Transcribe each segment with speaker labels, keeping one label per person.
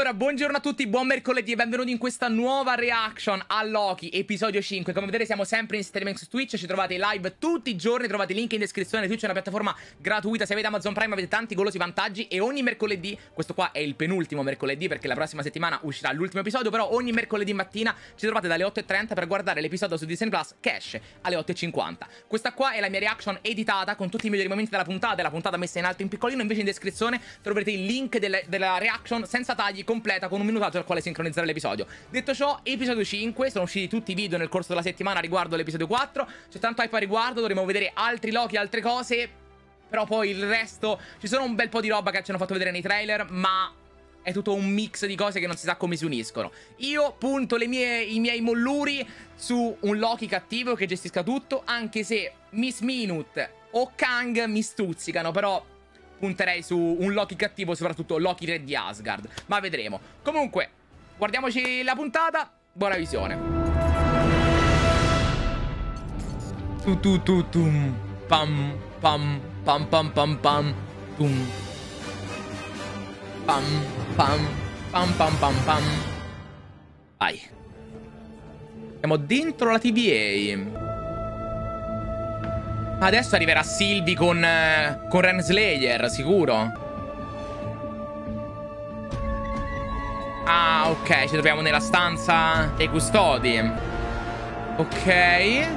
Speaker 1: Allora, buongiorno a tutti, buon mercoledì e benvenuti in questa nuova reaction a Loki, episodio 5. Come vedete siamo sempre in streaming su Twitch, ci trovate live tutti i giorni, trovate il link in descrizione. Twitch è una piattaforma gratuita, se avete Amazon Prime avete tanti golosi vantaggi e ogni mercoledì, questo qua è il penultimo mercoledì perché la prossima settimana uscirà l'ultimo episodio, però ogni mercoledì mattina ci trovate dalle 8:30 per guardare l'episodio su Disney Plus che esce alle 8:50. Questa qua è la mia reaction editata con tutti i migliori momenti della puntata messa in alto in piccolino, invece in descrizione troverete il link della reaction senza tagli, completa con un minutaggio al quale sincronizzare l'episodio. Detto ciò, episodio 5, sono usciti tutti i video nel corso della settimana riguardo l'episodio 4, c'è tanto hype a riguardo, dovremo vedere altri Loki, altre cose, però poi il resto, ci sono un bel po' di roba che ci hanno fatto vedere nei trailer, ma è tutto un mix di cose che non si sa come si uniscono. Io punto i miei molluri su un Loki cattivo che gestisca tutto, anche se Miss Minute o Kang mi stuzzicano, però punterei su un Loki cattivo, soprattutto Loki re di Asgard. Ma vedremo. Comunque, guardiamoci la puntata. Buona visione. Pam pam pam pam pam pam tum. Pam pam pam pam pam pam. Vai. Siamo dentro la TVA. Adesso arriverà Sylvie con Renslayer, sicuro. Ah, ok, ci troviamo nella stanza dei custodi. Ok.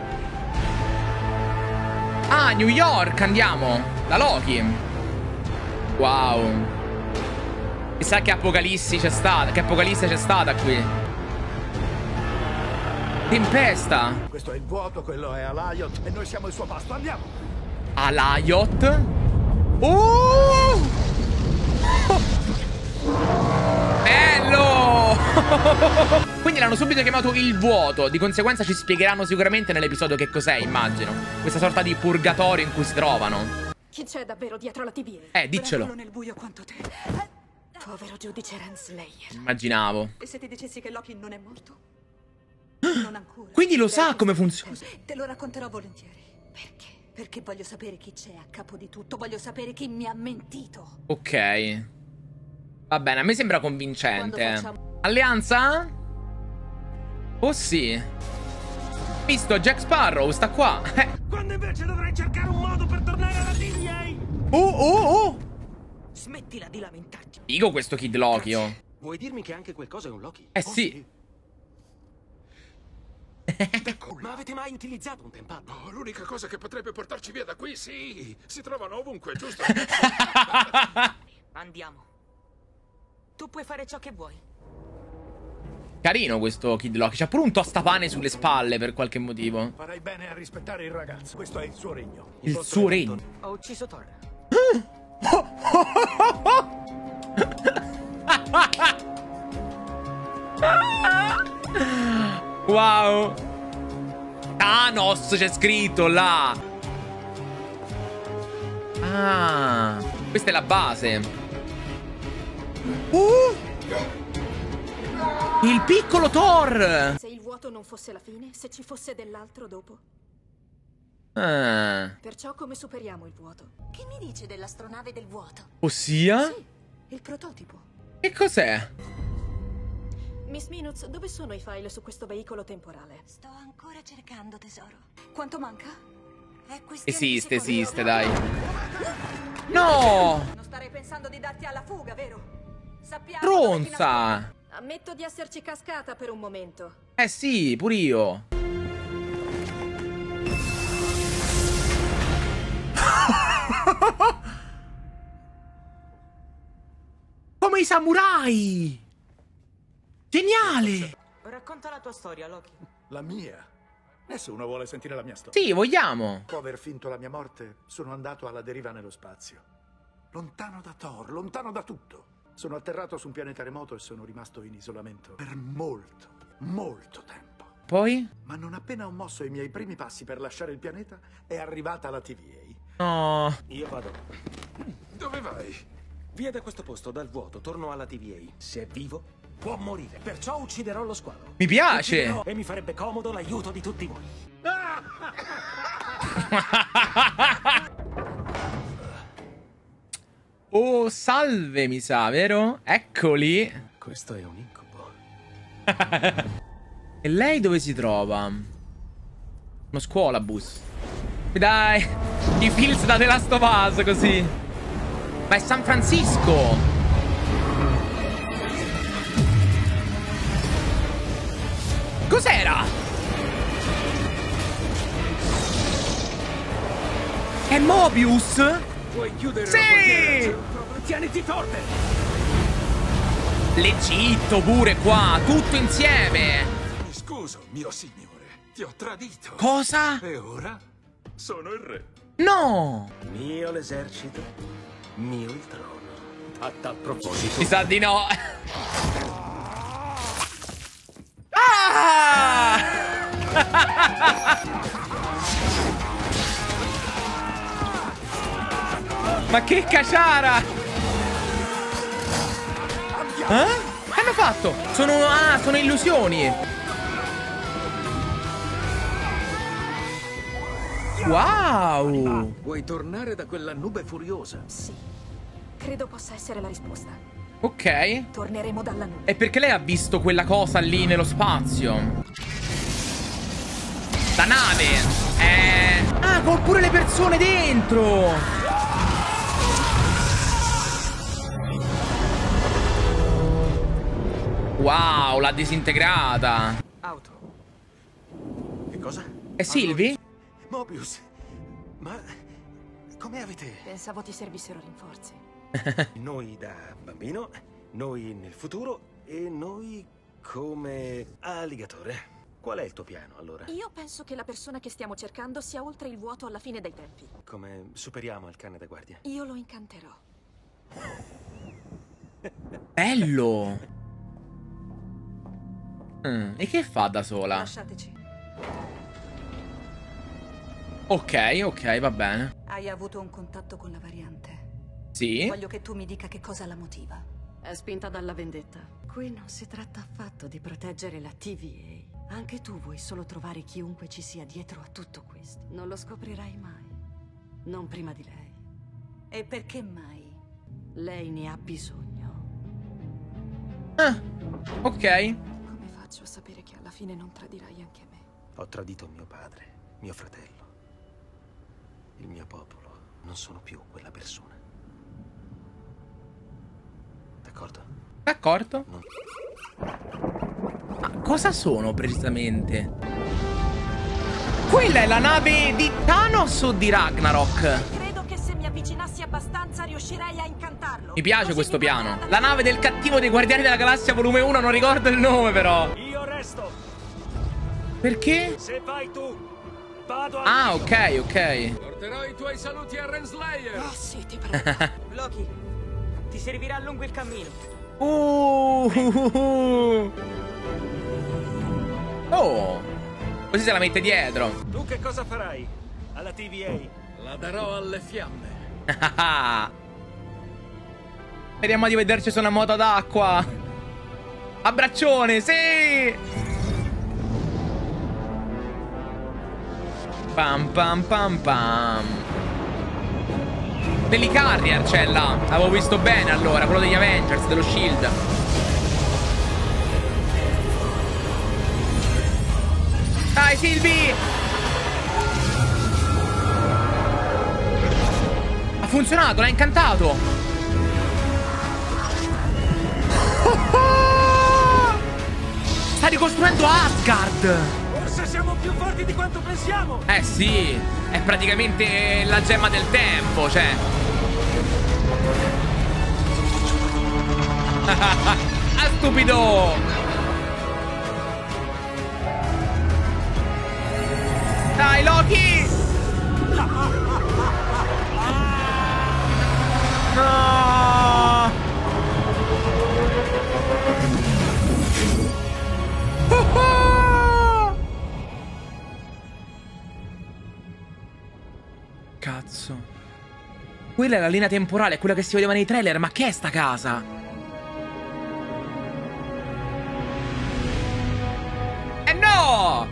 Speaker 1: Ah, New York, andiamo. Da Loki. Wow. Chissà che apocalissi c'è stata. Che apocalisse c'è stata qui. Tempesta.
Speaker 2: Questo è il vuoto, quello è Alliot e noi siamo il suo pasto. Andiamo.
Speaker 1: Alliot? Oh! Bello! Quindi l'hanno subito chiamato il vuoto. Di conseguenza ci spiegheranno sicuramente nell'episodio che cos'è, immagino. Questa sorta di purgatorio in cui si trovano.
Speaker 3: Chi c'è davvero dietro la TVA?
Speaker 1: Diccelo.
Speaker 3: Nel buio quanto te. Povero giudice Renslayer.
Speaker 1: Immaginavo.
Speaker 3: E se ti dicessi che Loki non è morto? Non ancora.
Speaker 1: Quindi lo sa come funziona.
Speaker 3: Te lo racconterò volentieri. Perché? Perché voglio sapere chi c'è a capo di tutto. Voglio sapere chi mi ha mentito.
Speaker 1: Ok. Va bene, a me sembra convincente.
Speaker 3: Facciamo...
Speaker 1: Alleanza? Oh sì. Visto, Jack Sparrow sta qua.
Speaker 2: Quando invece dovrei cercare un modo per tornare alla TVA.
Speaker 1: Oh.
Speaker 3: Smettila di lamentarti.
Speaker 1: Figo questo Kid Loki, oh.
Speaker 4: Vuoi dirmi che anche quel coso è un Loki?
Speaker 1: Sì.
Speaker 4: Ma avete mai utilizzato un tempato?
Speaker 5: Oh, l'unica cosa che potrebbe portarci via da qui, sì. Si trovano ovunque, giusto?
Speaker 3: Andiamo. Tu puoi fare ciò che vuoi.
Speaker 1: Carino questo Kid Loki. C'ha pure un tostapane sulle spalle per qualche motivo.
Speaker 2: Farai bene a rispettare il ragazzo. Questo è il suo regno.
Speaker 1: Il suo regno.
Speaker 3: Ho ucciso Thor.
Speaker 1: Wow. Thanos c'è scritto là. Ah, questa è la base. Il piccolo Thor.
Speaker 3: Se il vuoto non fosse la fine, se ci fosse dell'altro dopo.
Speaker 1: Ah.
Speaker 3: Perciò come superiamo il vuoto?
Speaker 6: Che mi dice dell'astronave del vuoto?
Speaker 1: Ossia?
Speaker 3: Sì, il prototipo.
Speaker 1: Che cos'è?
Speaker 3: Miss Minutes, dove sono i file su questo veicolo temporale?
Speaker 6: Sto ancora cercando, tesoro.
Speaker 3: Quanto manca?
Speaker 6: È questione di
Speaker 1: Esiste,
Speaker 6: secondi.
Speaker 1: dai. No!
Speaker 3: Non starei pensando di darti alla fuga, vero? Sappiamo.
Speaker 1: Stronza!
Speaker 3: Ammetto di esserci cascata per un momento.
Speaker 1: Eh sì, pure io. Come i samurai! Geniale!
Speaker 3: Racconta la tua storia, Loki.
Speaker 2: La mia? Nessuno vuole sentire la mia storia.
Speaker 1: Sì, vogliamo.
Speaker 2: Dopo aver finto la mia morte, sono andato alla deriva nello spazio. Lontano da Thor, lontano da tutto. Sono atterrato su un pianeta remoto e sono rimasto in isolamento per molto, molto tempo.
Speaker 1: Poi?
Speaker 2: Ma non appena ho mosso i miei primi passi per lasciare il pianeta, è arrivata la TVA.
Speaker 1: No.
Speaker 4: Io vado.
Speaker 5: Dove vai?
Speaker 4: Via da questo posto, dal vuoto, torno alla TVA. Se è vivo, può morire. Perciò ucciderò lo squalo.
Speaker 1: Mi piace.
Speaker 4: Ucciderò e mi farebbe comodo l'aiuto di tutti voi.
Speaker 1: Oh, salve, mi sa, vero? Eccoli.
Speaker 4: Questo è un incubo.
Speaker 1: E lei dove si trova? Uno scuolabus. Dai, i feels da The Last of Us, così. Ma è San Francisco. Cos'era? È Mobius?
Speaker 4: Puoi chiudere
Speaker 1: Sì!
Speaker 4: la portiera? Tieniti forte!
Speaker 1: L'Egitto pure qua, tutto insieme.
Speaker 5: Mi scuso, mio signore. Ti ho tradito.
Speaker 1: Cosa?
Speaker 5: E ora sono il re.
Speaker 1: No!
Speaker 4: Mio l'esercito, mio il trono. A tal proposito...
Speaker 1: Mi sa di no. Ah! Ma che cacciara! Eh? Che hanno fatto? Sono illusioni. Wow!
Speaker 4: Vuoi tornare da quella nube furiosa?
Speaker 3: Sì. Credo possa essere la risposta.
Speaker 1: Ok.
Speaker 3: Torneremo dalla nube.
Speaker 1: E perché lei ha visto quella cosa lì nello spazio? La nave! Ah, con pure le persone dentro! Wow, l'ha disintegrata.
Speaker 4: Auto. Che cosa?
Speaker 1: È Sylvie?
Speaker 4: Mobius. Ma... come avete...
Speaker 3: Pensavo ti servissero rinforzi.
Speaker 4: Noi da bambino, noi nel futuro e noi come alligatore. Qual è il tuo piano, allora?
Speaker 3: Io penso che la persona che stiamo cercando sia oltre il vuoto alla fine dei tempi.
Speaker 4: Come superiamo il cane da guardia?
Speaker 3: Io lo incanterò.
Speaker 1: Bello! E che fa da sola?
Speaker 3: Lasciateci.
Speaker 1: Ok, va bene.
Speaker 3: Hai avuto un contatto con la variante.
Speaker 1: Sì?
Speaker 3: Voglio che tu mi dica che cosa la motiva.
Speaker 7: È spinta dalla vendetta. Qui non si tratta affatto di proteggere la TVA. Anche tu vuoi solo trovare chiunque ci sia dietro a tutto questo. Non lo scoprirai mai. Non prima di lei.
Speaker 3: E perché mai?
Speaker 7: Lei ne ha bisogno.
Speaker 1: Ok.
Speaker 3: Come faccio a sapere che alla fine non tradirai anche me?
Speaker 4: Ho tradito mio padre, mio fratello. Il mio popolo. Non sono più quella persona. D'accordo?
Speaker 1: D'accordo.
Speaker 4: Non...
Speaker 1: Ma cosa sono precisamente? Quella è la nave di Thanos o di Ragnarok?
Speaker 3: Credo che se mi avvicinassi abbastanza riuscirei a incantarlo.
Speaker 1: Mi piace
Speaker 3: Così
Speaker 1: questo
Speaker 3: mi
Speaker 1: piano.
Speaker 3: porterà
Speaker 1: La nave del cattivo dei Guardiani della Galassia volume 1, non ricordo il nome però.
Speaker 4: Io resto.
Speaker 1: Perché?
Speaker 4: Se vai tu, vado a...
Speaker 1: Ah, ok.
Speaker 5: Porterò i tuoi saluti a Renslayer.
Speaker 3: Oh sì, ti prego.
Speaker 8: Loki, ti servirà lungo il cammino.
Speaker 1: Oh, così se la mette dietro.
Speaker 4: Tu che cosa farai alla TVA?
Speaker 5: La darò alle fiamme.
Speaker 1: Speriamo di vederci su una moto d'acqua. Abbraccione, sì. Pam pam pam pam. Dell'Icarrier c'è là. Avevo visto bene allora, quello degli Avengers, dello Shield. Dai Sylvie! Ha funzionato, l'ha incantato. Sta ricostruendo Asgard.
Speaker 4: Forse siamo più forti di quanto pensiamo.
Speaker 1: Eh sì, è praticamente la gemma del tempo, cioè. Ah, stupido! Dai, Loki! No! Cazzo. Quella è la linea temporale, quella che si vedeva nei trailer. Ma che è sta casa? No!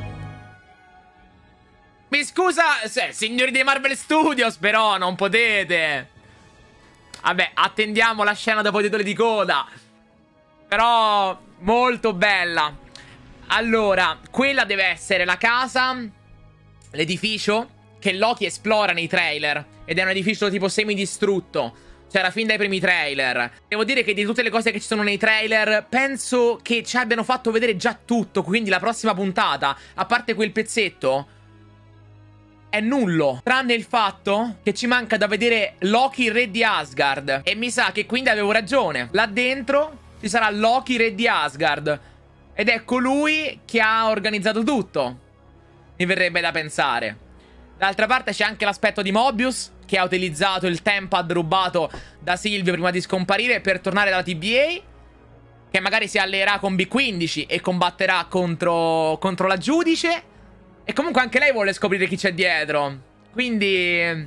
Speaker 1: Mi scusa, signori dei Marvel Studios, però non potete. Vabbè, attendiamo la scena dopo i titoli di coda. Però molto bella. Allora, quella deve essere la casa, l'edificio che Loki esplora nei trailer. Ed è un edificio tipo semidistrutto. C'era fin dai primi trailer. Devo dire che di tutte le cose che ci sono nei trailer, penso che ci abbiano fatto vedere già tutto. Quindi la prossima puntata, a parte quel pezzetto, è nullo. Tranne il fatto che ci manca da vedere Loki, re di Asgard. E mi sa che quindi avevo ragione. Là dentro ci sarà Loki, re di Asgard. Ed è colui che ha organizzato tutto. Mi verrebbe da pensare. D'altra parte c'è anche l'aspetto di Mobius, che ha utilizzato il Tempad rubato da Silvio prima di scomparire per tornare dalla TVA. Che magari si alleerà con B15 e combatterà contro la giudice. E comunque anche lei vuole scoprire chi c'è dietro. Quindi...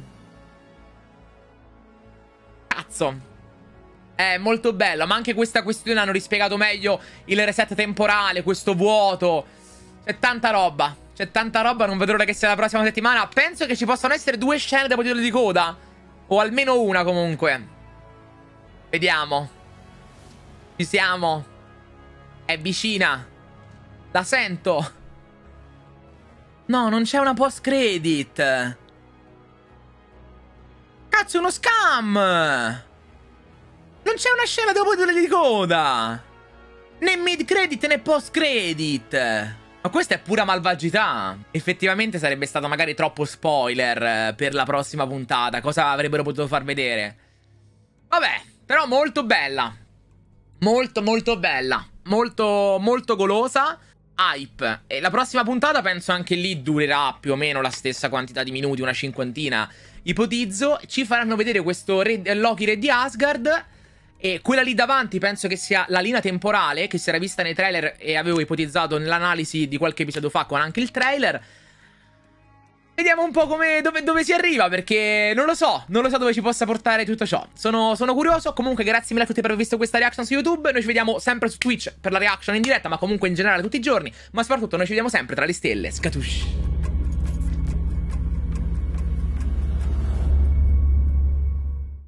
Speaker 1: cazzo. È molto bello. Ma anche questa questione hanno rispiegato meglio il reset temporale, questo vuoto. C'è tanta roba. C'è tanta roba, non vedo l'ora che sia la prossima settimana. Penso che ci possano essere 2 scene dopo i titoli di coda. O almeno una comunque. Vediamo. Ci siamo. È vicina. La sento. No, non c'è una post credit. Cazzo, è uno scam. Non c'è una scena dopo i titoli di coda. Né mid credit né post credit. Ma questa è pura malvagità. Effettivamente sarebbe stato magari troppo spoiler per la prossima puntata. Cosa avrebbero potuto far vedere? Vabbè, però molto bella. Molto molto bella. Molto molto golosa. Hype. E la prossima puntata penso anche lì durerà più o meno la stessa quantità di minuti, una cinquantina ipotizzo. Ci faranno vedere questo Loki, re di Asgard. E quella lì davanti penso che sia la linea temporale che si era vista nei trailer e avevo ipotizzato nell'analisi di qualche episodio fa con anche il trailer. Vediamo un po' dove si arriva, perché non lo so dove ci possa portare tutto ciò. Sono curioso. Comunque grazie mille a tutti per aver visto questa reaction su YouTube. Noi ci vediamo sempre su Twitch per la reaction in diretta, ma comunque in generale tutti i giorni. Ma soprattutto noi ci vediamo sempre tra le stelle. Scatush.